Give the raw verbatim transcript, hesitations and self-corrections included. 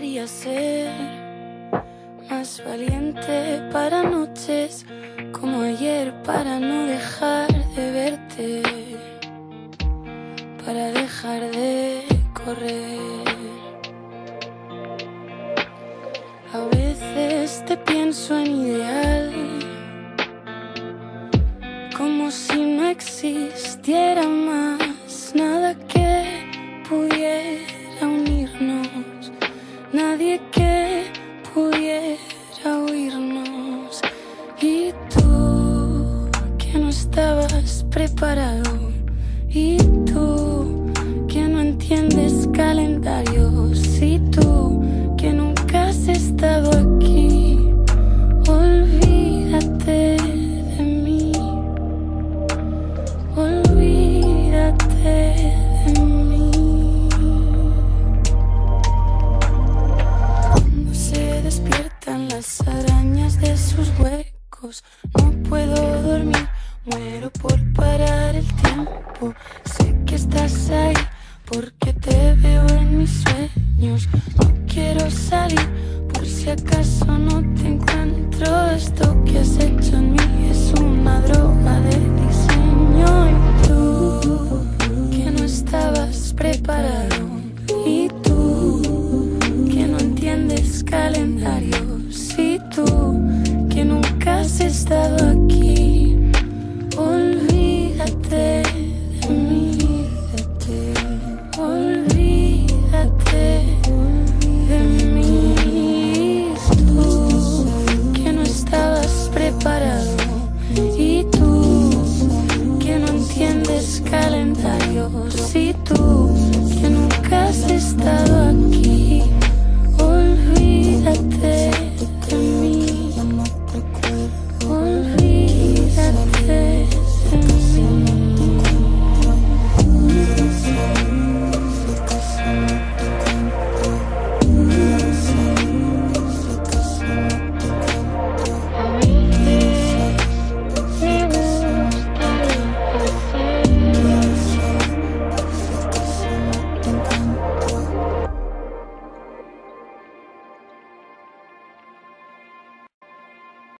gustaría ser más valiente para noches como ayer, para no dejar de verte, para dejar de correr. A veces te pienso en ideal, como si no existiera más nada que pudiera unirnos, nadie que pudiera oírnos. Y tú, que no estabas preparado, y tú, que no entiendes calendarios, y tú, que nunca has estado aquí, olvídate de mí, olvídate de mí. Cuando se despiertan las arañas de sus huecos, no puedo dormir, muero por parar el tiempo. Sé que estás ahí porque te veo en mis sueños. No quiero salir por si acaso no te encuentro. Esto que has hecho